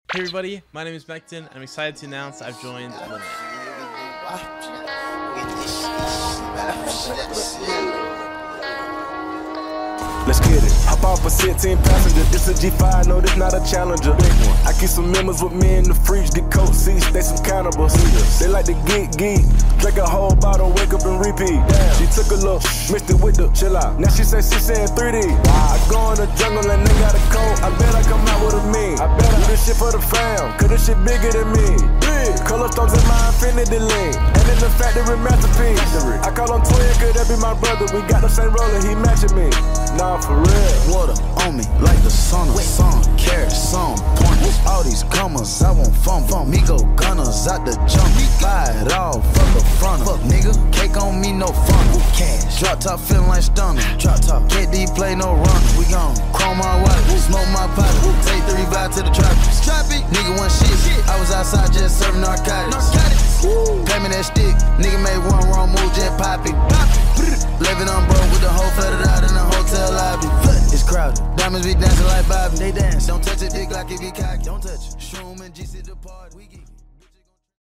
Hey everybody, my name is Mechton, and I'm excited to announce I've joined Montage. Let's get it. Hop off a 16 passenger. This a G5, no, this not a Challenger. Big one. I keep some members with me in the fridge, get coat seats, they some cannibals. They like to geek, drink a whole bottle, wake up and repeat. Damn. She took a look, mixed it with the chill out. Now she say she saying 3D. Wow. I go in the jungle and they got a coat. I bet I come out with a mean. I bet I do this shit for the fam, cause this shit bigger than me. Big. Color stones in my infinity lane, and in the factory masterpiece. I call him twin, could that be my brother? We got the same roller, he matching me. Nah, for real. Water on me like the sun, sun, carrots, some pointers. All these commas, I won't fumble. Me go gunners out the jump. Buy it all, fuck the front. Fuck nigga, cake on me, no fun. Cash, drop top feeling like stunner. Drop top, KD play no runner. We gon' chrome my wallet, smoke my pipe. Take 3 vibe to the tropics. Nigga want shit. I was outside just serving narcotics. Pay me that stick, nigga made one wrong move, just pop it. Living on broke with the whole flooded out in the hotel lobby. It's crowded, diamonds be dancing like Bobby. They dance, don't touch a dick like it be cocky. Don't touch it. Shroom and GC depart, we get